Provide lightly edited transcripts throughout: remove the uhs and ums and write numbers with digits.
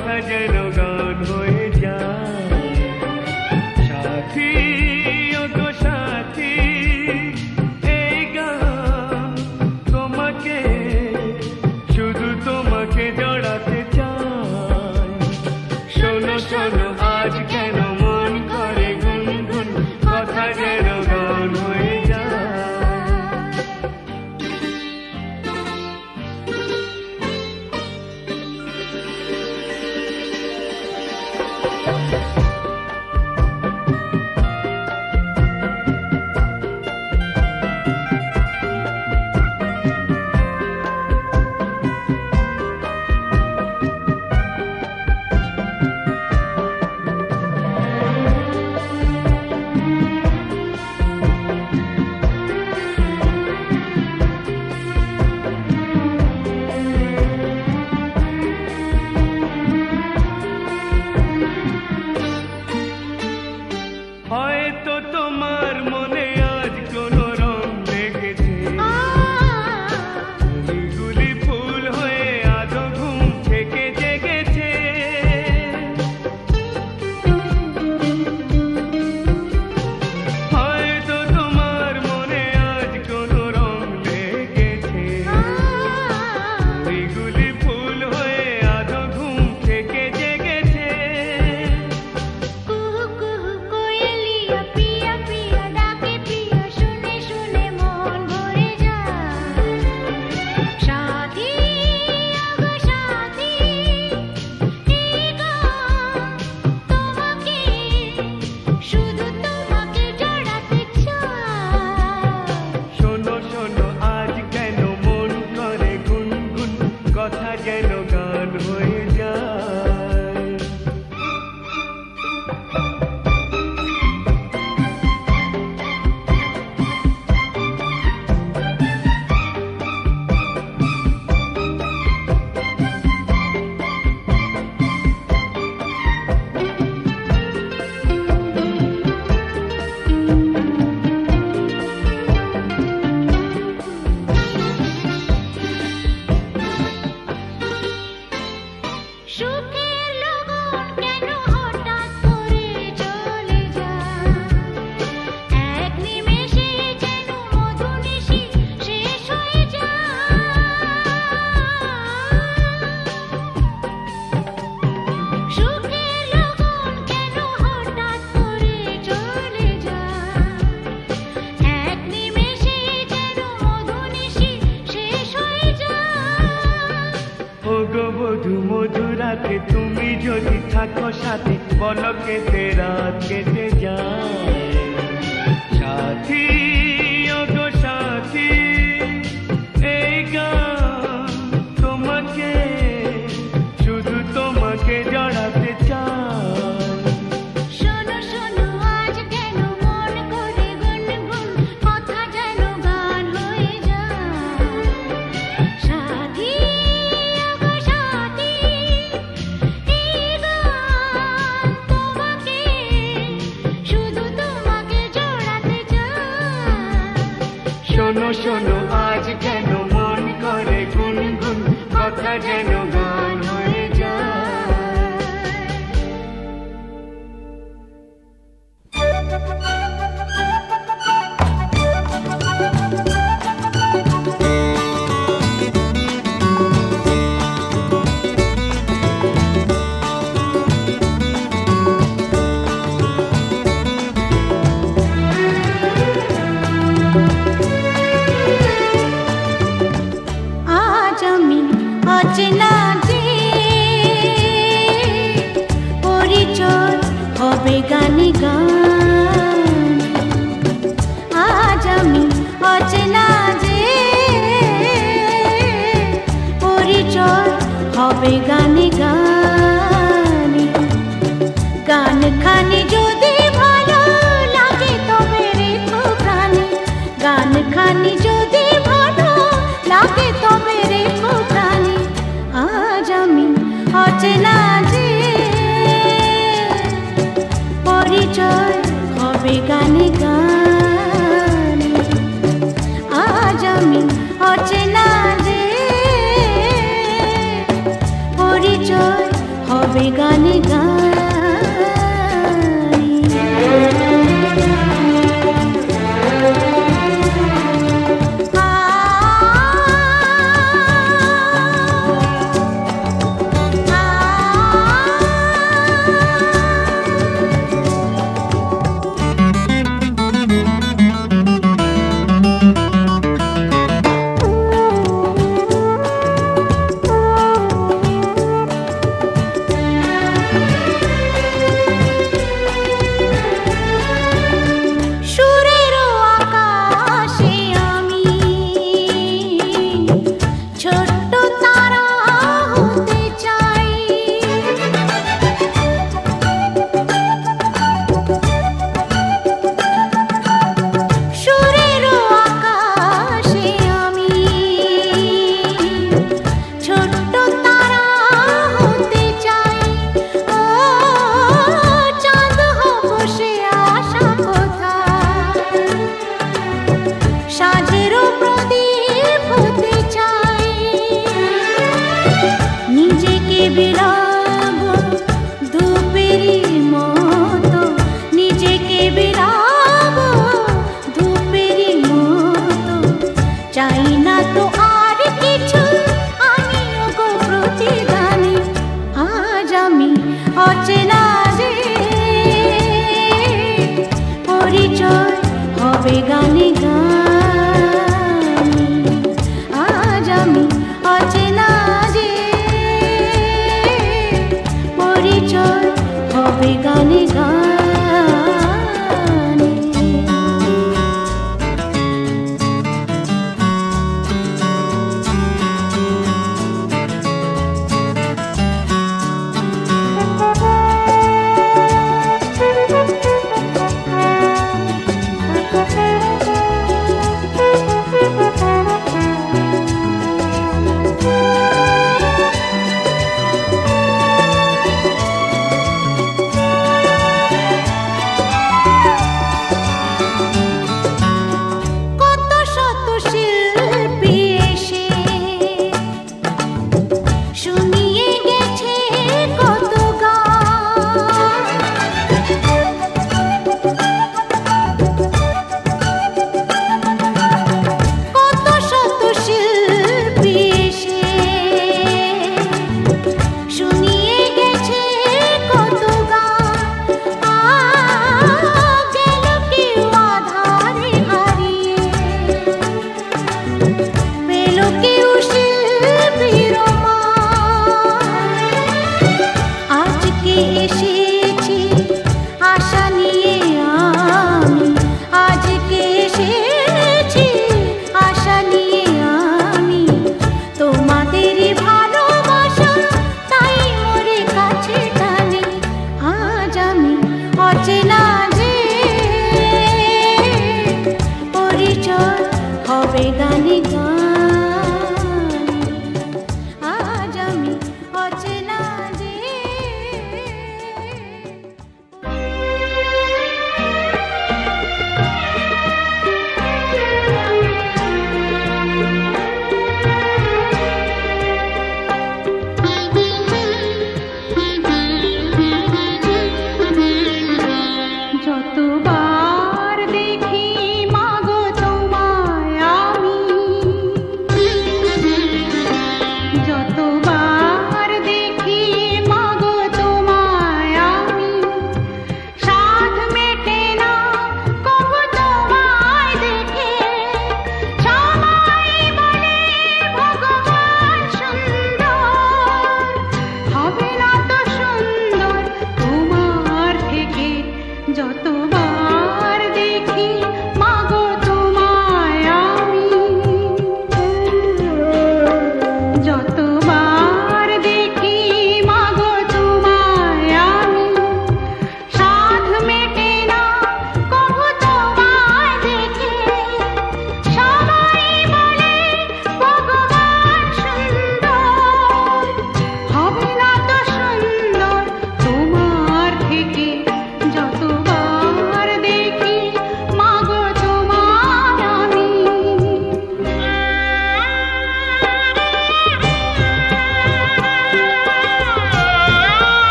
কথা যেন গান হয়ে যায়। সাথী ও গো সাথী, এই গান তোমাকে, শুধু তোমাকে জড়াতে চাই। শোনো শোনো আজ কেন মন করে গুনগুন, কথা যেন গান হয়ে যায়। হয়তো তোমার মনে আজ কোনো রং লেগেছে, গুলি ফুল হয়ে আজও ঘুম থেকে জেগেছে। হয়তো তোমার মনে আজ কোনো রং লেগেছে, গুলি ফুল হয়ে আজও ঘুম থেকে জেগেছে। শোনো শোনো আজ কেন মন করে গুনগুন, কথা যেন গান হয়ে যায়। সুখের লগন কেন হঠাৎ করে চলে যায়, এক নিমেষে যেন মধুনিশি শেষ হয়ে যায়। সুখের লগন কেন হঠাৎ করে চলে যায়, এক নিমেষে যেন মধুনিশি শেষ হয়ে যায়। ও গো বধূ মধুরাতে তুমি যদি থাকো সাথে, পলকেতে রাত কেটে যায়। সাথী ও গো সাথী, এই গান তোমাকে, শুধু তোমাকে জড়াতে চাই। শোনো শোনো আজ কেন মন করে গুনগুন, কথা যেন গান হয়ে যায়। সাথী ও গো সাথী, এই গান তোমাকে, শুধু তোমাকে জড়াতে চাই। শোনো শোনো আজ কেন মন করে গুনগুন, কথা যেন গান হয়ে যায়। আজ আমি অচেনা যে, পরিচয় হবে গানে গান। আজ আমি অচেনা যে, পরিচয় হবে গানে গানে। গান খানি যদি ভালো লাগে তবে রেখো প্রাণে, গান খানি যদি ভালো লাগে তবে রেখো প্রাণে। আজ আমি অচেনা যে, পরিচয় হবে গানে গানে। আজ আমি অচেনা যে, পরিচয় হবে হবে গানে গানে। হবে গানে গানে, আজ আমি অচেনা যে পরিচয় হবে গানে গানে।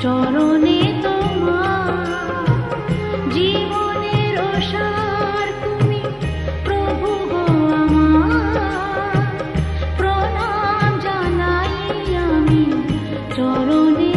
চরণে তোমার জীবনের সার তুমি প্রভু গো আমার প্রণাম জানাই আমি চরণে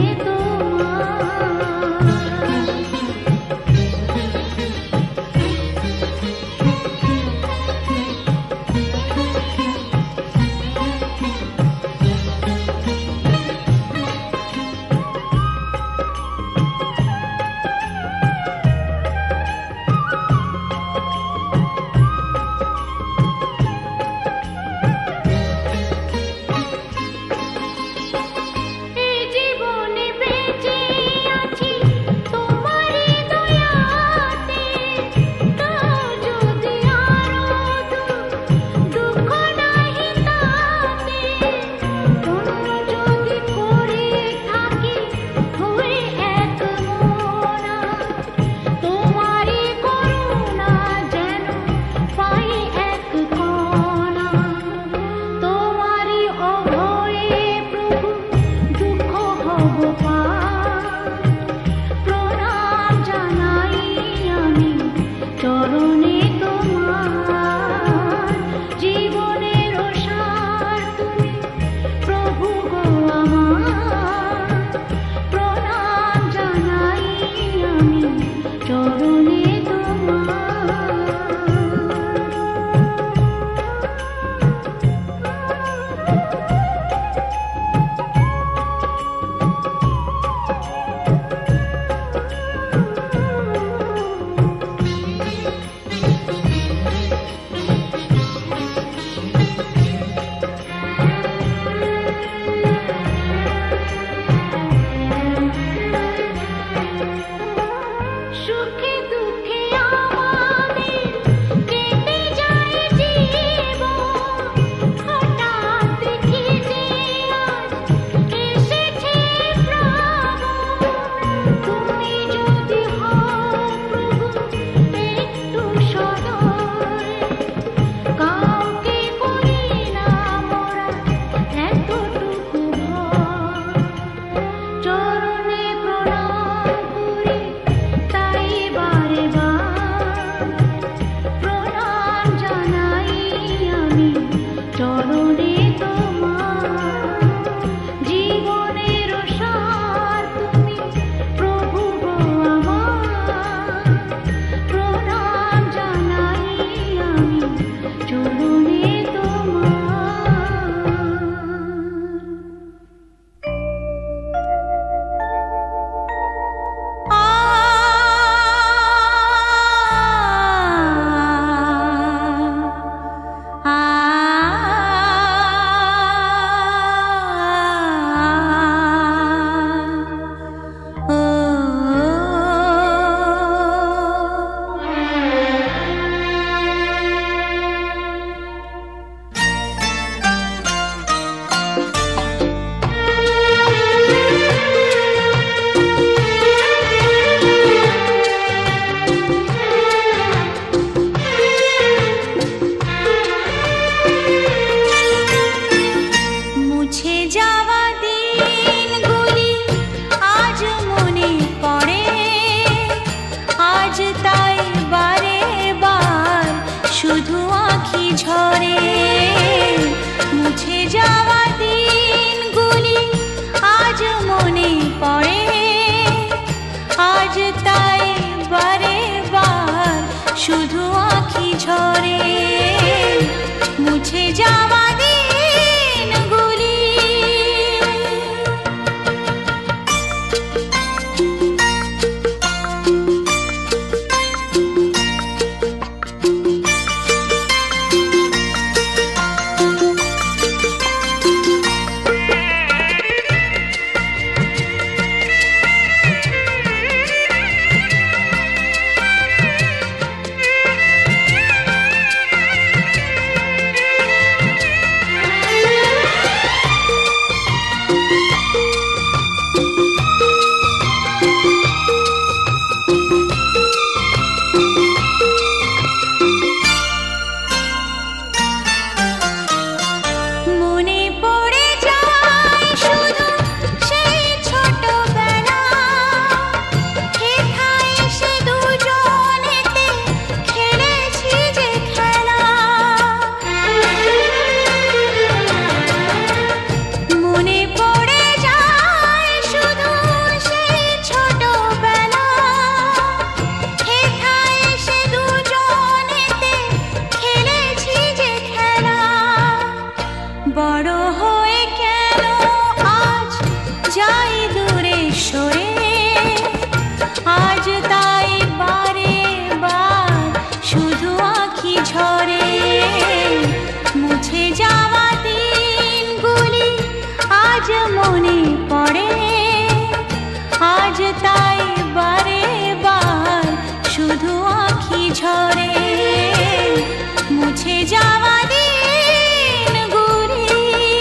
আজ মনে পড়ে, আজ তাই বারে বার শুধু আঁখি ঝরে, মুছে যাওয়া দিনগুলি।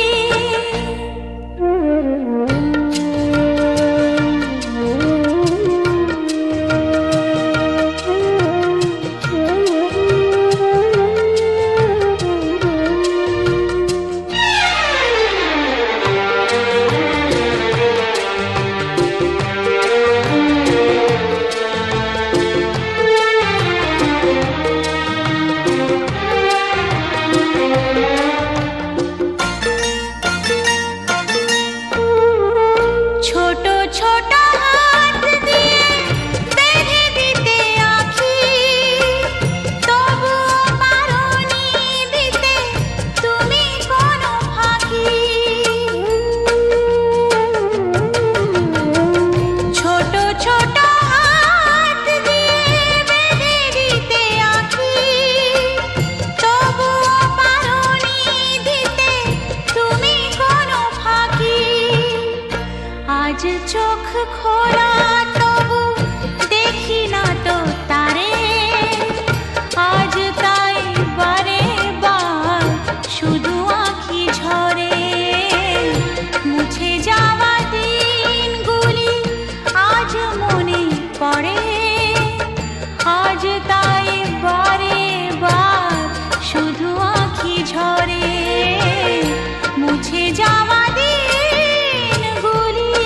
ছোট ছোট হাত দিয়ে বেঁধে দিতে আঁখি, তবুও পারোনি দিতে তুমি কোনো ফাঁকি। ছোট ছোট হাত দিয়ে বেঁধে দিতে আঁখি, তবুও পারোনি দিতে তুমি কোনো ফাঁকি। আজ চোখ খোলা তবু দেখি না তো তারে, আজ তাই বারে বার শুধু আঁখি ঝরে, মুছে যাওয়া দিনগুলি আজ মনে পড়ে, আজ তাই বারে বার শুধু আঁখি ঝরে, মুছে যাওয়া দিনগুলি।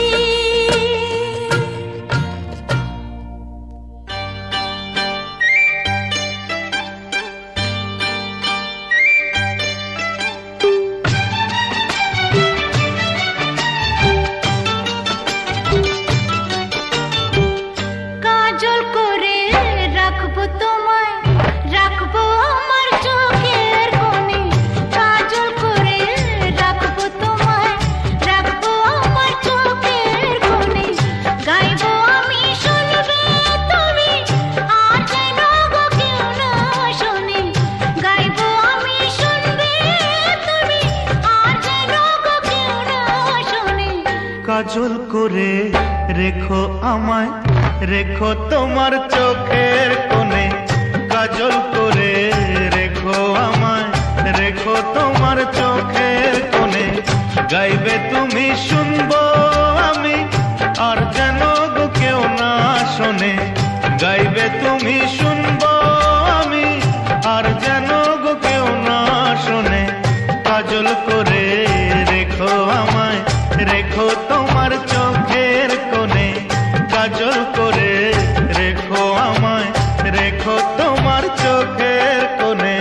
কাজল করে রাখবো তোমায়, রাখবো আমার চোখের কোণে, কাজল করে রাখবো তোমায়, রাখবো আমার চোখের কোণে। গাইবো আমি শুনবে তুমি, আর যেন গো কেউ না শোনে। গাইবো আমি শুনবে তুমি, আর যেন গো কেউ না শোনে। কাজল করে রেখো আমায়, রেখো তোমার চোখের কোণে, কাজল করে রেখো আমায়, রেখো তোমার চোখের কোণে। গাইবে তুমি শুনবো আমি, আর যেন গো কেউ না শোনে। গাইবে তুমি শুনবো আমি, আর যেন গো কেউ না শোনে। কাজল করে রেখো আমায়, রেখো তোমার চোখের কোণে, কাজল করে রেখো আমায়, রেখো তোমার চোখের কোণে।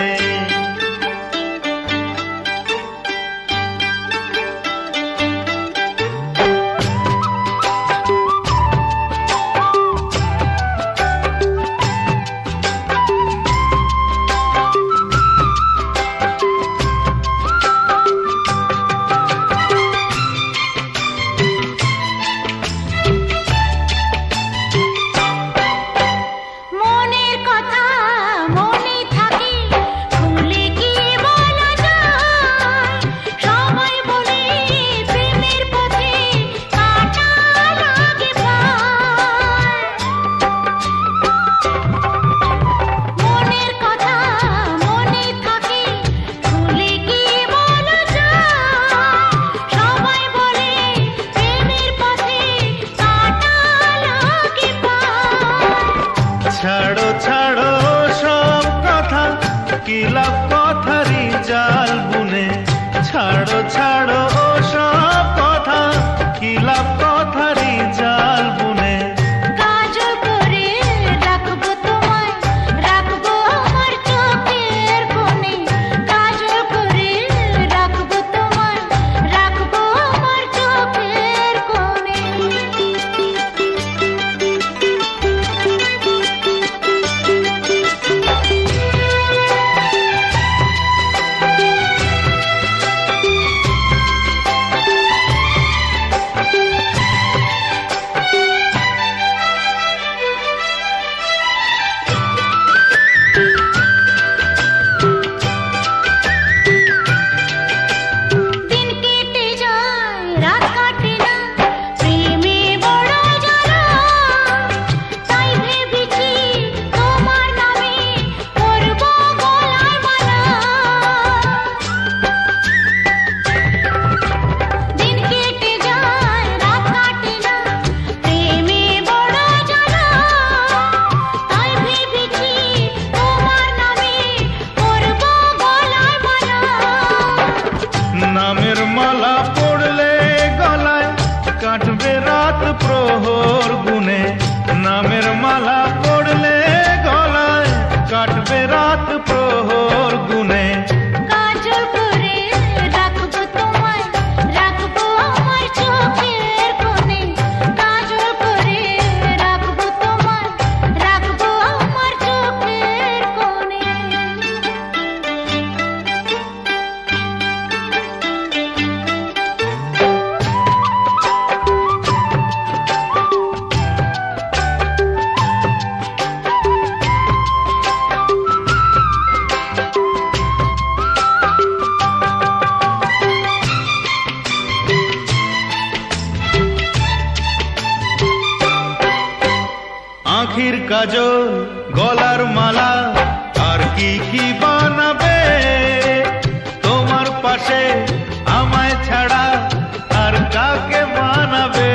আখির কাজল গলার মালা আর কি কি বানাবে তোমার পাশে আমায় ছাড়া আর কাকে মানাবে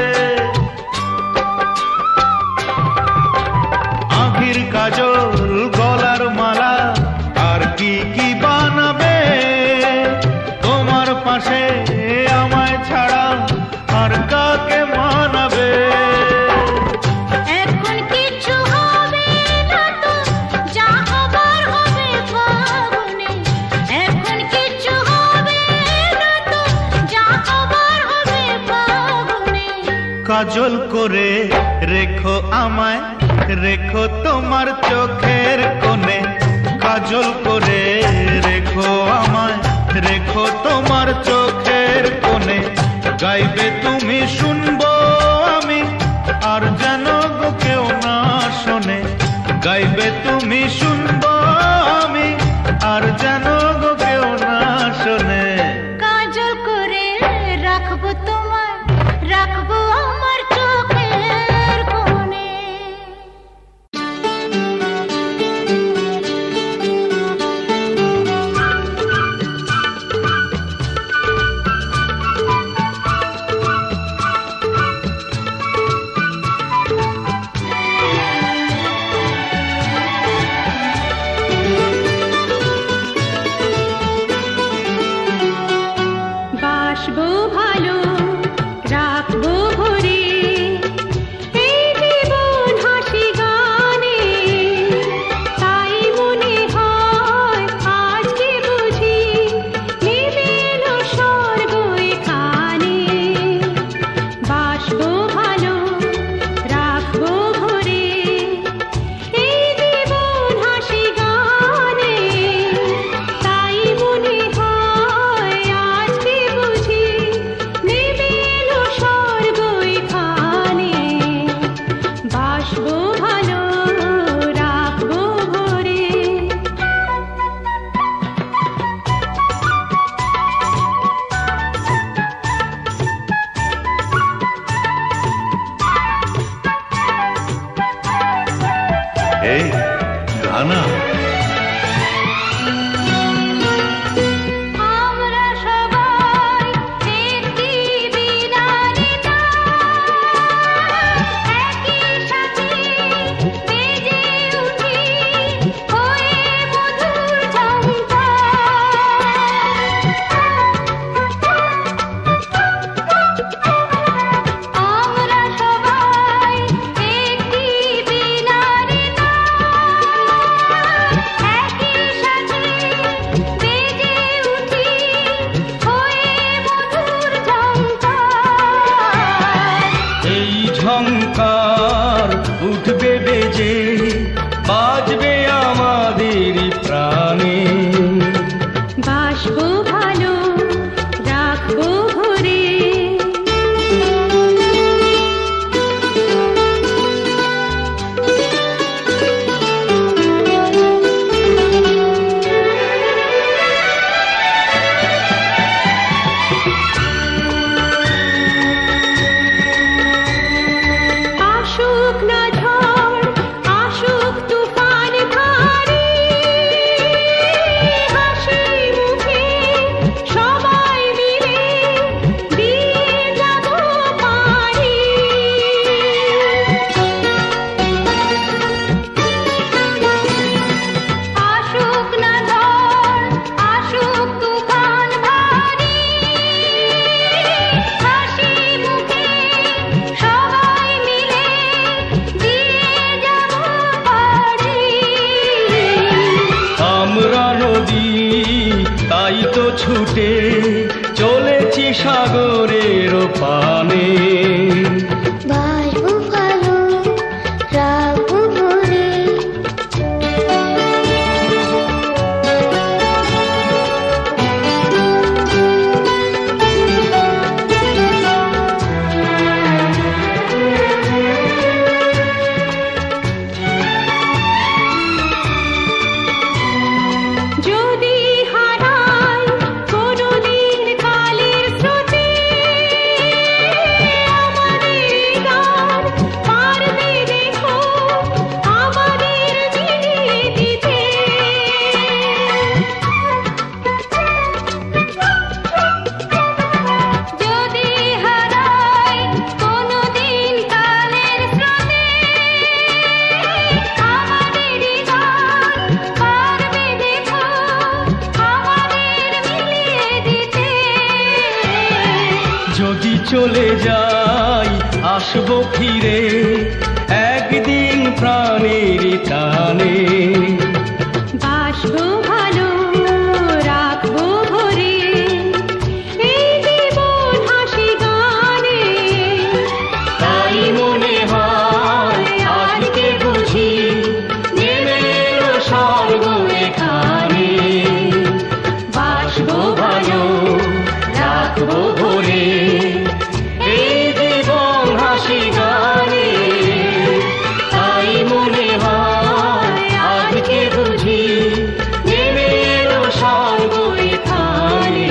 আখির কাজল গলার মালা আর কি কি বানাবে তোমার পাশে আমায় ছাড়া আর কাকে মানাবে এখন কিছু হবে না তো যা হবার হবে ফাগুনে এখন কিছু হবে না তো যা হবার হবে ফাগুনে কাজল করে রেখো আমায় রেখো তোমার চোখের কোণে কাজল করে রেখো আমায় রেখো তোমার চোখের কোণে গাইবে তুমি শুনবো আমি আর যেন গো কেউ না শোনে গাইবে তুমি শুনবো আমি আর যেন গো কেউ না শোনে কাজল করে রাখবো তোমায় রাখবো আমার চোখের কোণে বাসবো ভালো রাখবো ভরে এই জীবন হাসি গানে তাই মনে হয় আজকে বুঝি নেমে এলো স্বর্গ এখানে বাসবো ভালো রাখবো ভরে এই জীবন হাসি গানে তাই মনে হয় আজকে বুঝি নেমে এলো স্বর্গ এখানে বাসবো ভালো রাখবো ভরে এই গানা আমরা সবাই একটি বিনারে একই সাথে বেজে উঠি হয়ে মধুর আমরা সবাই একটি বিনারে একই সাথে বেজে উঠি হয়ে মধুর এই ঝংকার উঠবে বেজে বাজবে আমাদের প্রাণে বাসবো ভালো রাখবো ভরে আসুক না ঝড় আসুক তুফান ভারী হাসি মুখে সবাই মিলে দিয়ে যাব পারি আসুক না ঝড় আসুক তুফান ভারী হাসি মুখে সবাই মিলে দিয়ে যাব পারি আমরা নদী তাই তো ছুটে চলেছি সাগরের পানে বাসবো ভালো রাখবো ভরে যদি হারাই কোনোদিন কালের স্রোতে আমাদের যদি চলে যাই আসবো ফিরে একদিন প্রাণের টানে। বাসবো ভালো রাখবো ভরে এই জীবন হাসি গানে। তাই মনে হয় আজকে বুঝি নেমে এলো স্বর্গ এখানে। বাসবো ভালো রাখবো ভরে এই জীবন হাসি গানে। তাই মনে হয় আজকে বুঝি নেমে এলো স্বর্গ এখানে।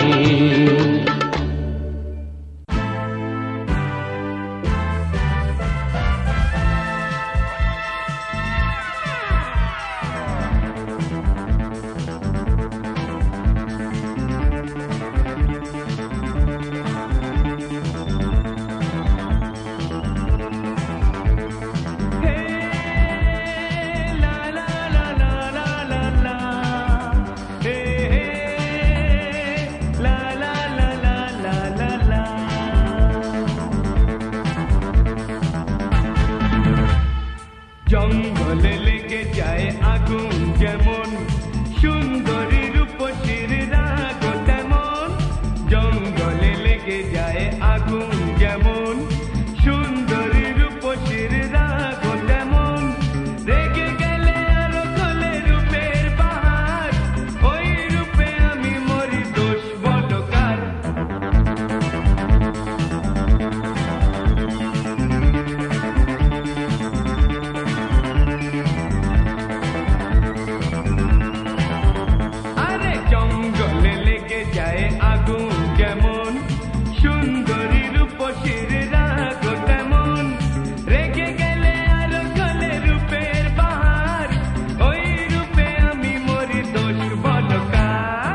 জঙ্গলে লেগে যায় আগুন যেমন সুন্দরী রূপসীর রাগ তেমন। জঙ্গলে লেগে যায় আগুন যেমন সুন্দরী রূপসীর রাগ তেমন। রেগে গেলে আরো গলে রূপের বাহার ওই রূপে আমি মরি দোষ বলো কার। আরে জঙ্গলে লেগে যায় আগুন যেমন সুন্দরী রূপসীর রাগ তেমন। রেগে গেলে আরো গলে রূপের বাহার ওই রূপে আমি মরি দোষ বলো কার।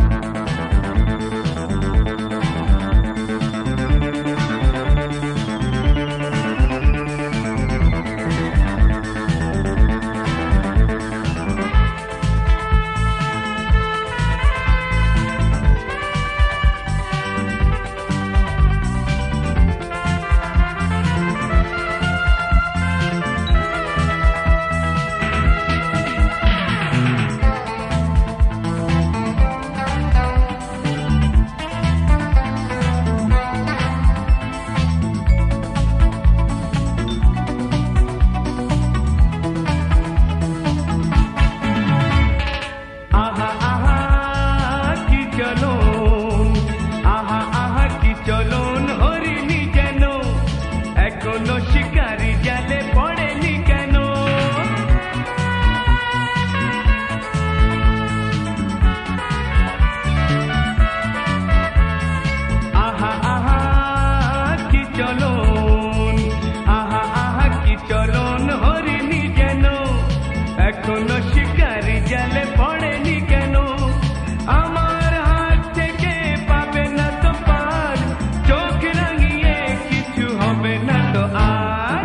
আহা আহা কি চলন, আহা আহা কি চলন হরিণী যেন এখনো শিকারি জালে পড়েনি কেন। আহা আহা কি চলন, আহা আহা কি চলন হরিণী যেন এখনো শিকারি জালে পড়েনি কেন। আমার হাত থেকে পাবে না তো পার, চোখ রাঙিয়ে কিছু হবে না তো আর।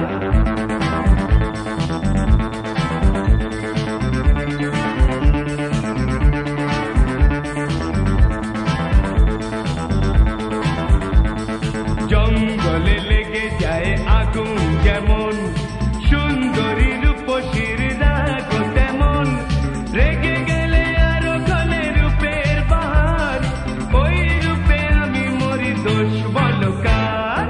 জঙ্গলে লেগে যায় আগুন যেমন সুন্দরী রূপসীর রাগ তেমন। রেগে গেলে আরো গলে রূপের বাহার ওই রূপে আমি মরি দোষ বলো কার।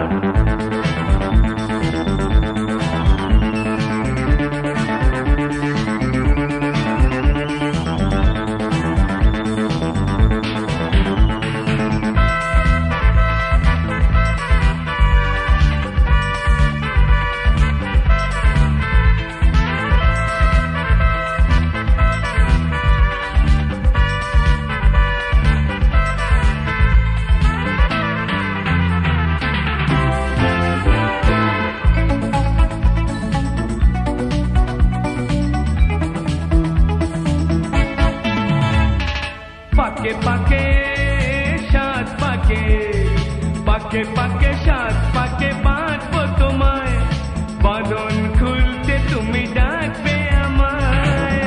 পাকে পাকে সাত পাকে, পাকে পাকে সাত পাকে বাঁধবো তোমায়। বাঁধন খুলতে তুমি ডাকবে আমায়।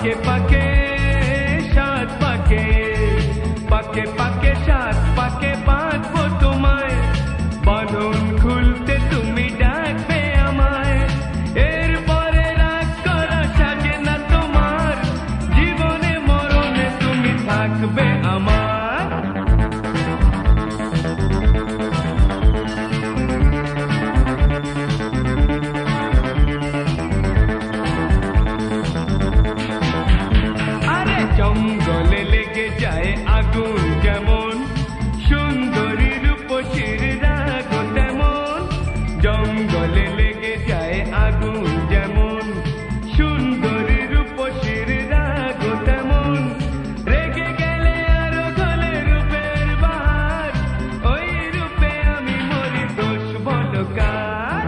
পাকে পাকে সাত পাকে পাকে পাকে সাত পাকে বাঁধবো তোমায় বাঁধন খুলতে তুমি ডাকবে আমায় এরপরে রাগ করা সাজে না তোমার জীবনে মরণে তুমি থাকবে আমার জঙ্গলে লেগে যায় আগুন যেমন সুন্দরী রূপসীর রাগ তেমন জঙ্গলে লেগে যায় আগুন যেমন সুন্দরী রূপসীর রাগ তেমন রেগে গেলে আরো গলে রূপের বাহার ওই রূপে আমি মরি দোষ বলো কার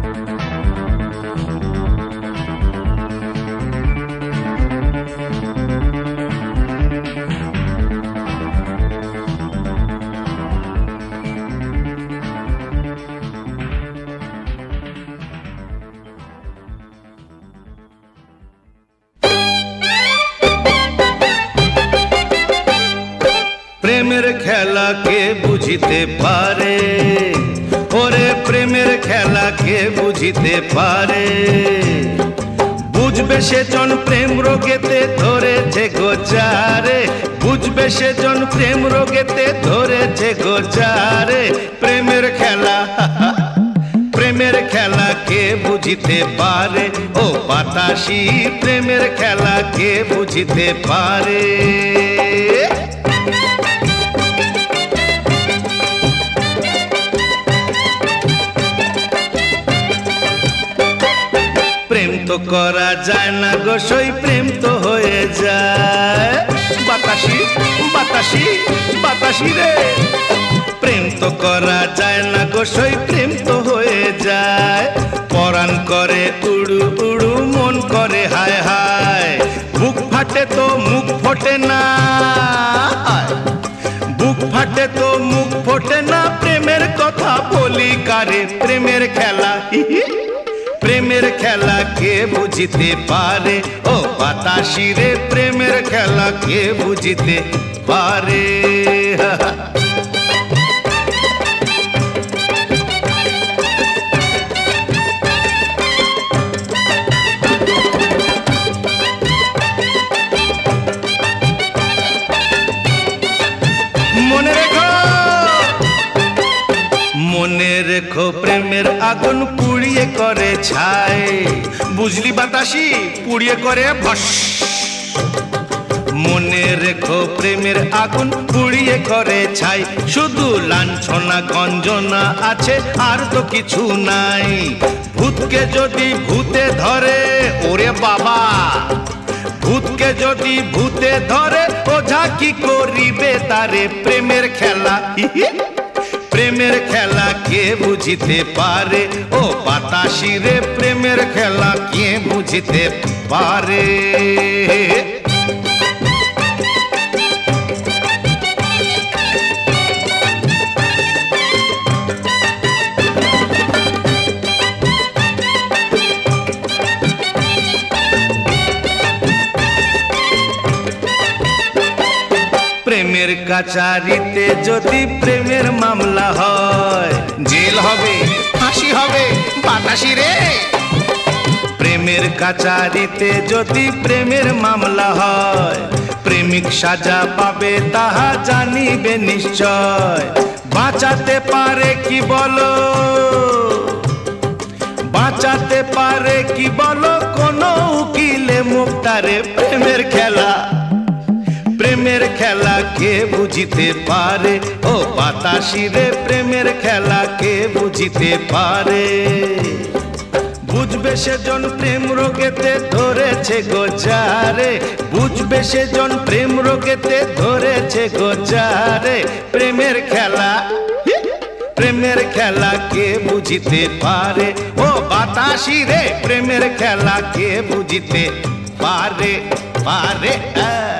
প্রেমের খেলা কে বুঝিতে পারে ওরে প্রেমের খেলা কে বুঝিতে পারে বুঝবে সেজন প্রেম রোগেতে ধরেছে গোচারে বুঝবে সেজন প্রেম রোগেতে ধরেছে গোচারে প্রেমের খেলা প্রেমের খেলা কে বুঝিতে পারে ও বাতাসি প্রেমের খেলা কে বুঝিতে পারে প্রেম তো করা যায় না গো সই প্রেম তো হয়ে যায় বাতাসি বাতাসি বাতাসি রে প্রেম তো করা যায় না গো সই প্রেম তো হয়ে যায় পরাণ করে উড়ু উড়ু মন করে হায় হায় বুক ফাটে তো মুখ ফোটে না বুক ফাটে তো মুখ ফোটে না প্রেমের কথা বলি কারে প্রেমের খেলা প্রেমের খেলা কে বুঝিতে পারে ও বাতাসি রে প্রেমের খেলা কে বুঝিতে পারে মনে রেখো প্রেমের আগুন পুড়িয়ে করে ছাই বুঝলি বাতাসি পুড়িয়ে করে ভস মনে রেখো প্রেমের আগুন পুড়িয়ে করে ছাই শুধু লাঞ্ছনা গঞ্জনা আছে আর তো কিছু নাই ভূতকে যদি ভূতে ধরে ওরে বাবা ভূতকে যদি ভূতে ধরে ওঝা কি করিবে তারে প্রেমের খেলা প্রেমের খেলা কে বুঝিতে পারে ও বাতাসি রে প্রেমের খেলা কে বুঝিতে পারে প্রেমের কাচারিতে যদি প্রেমের মামলা হয় জেল হবে ফাঁসি হবে বাতাসি রে প্রেমের কাচারিতে যদি প্রেমের মামলা হয় প্রেমিক সাজা পাবে তাহা জানিবে নিশ্চয় বাঁচাতে পারে কি বলো বাঁচাতে পারে কি বলো কোন উকিলে মুক্তারে প্রেমের খেলা প্রেমের খেলা কে বুঝিতে পারে ও বাতাসি রে প্রেমের খেলা কে বুঝিতে পারে বুঝবে সেজন প্রেম রোগেতে ধরেছে গোচারে বুঝবে সেজন প্রেম রোগেতে ধরেছে গোচারে প্রেমের খেলা প্রেমের খেলা কে বুঝিতে পারে ও বাতাসি রে প্রেমের খেলা কে বুঝিতে পারে পারে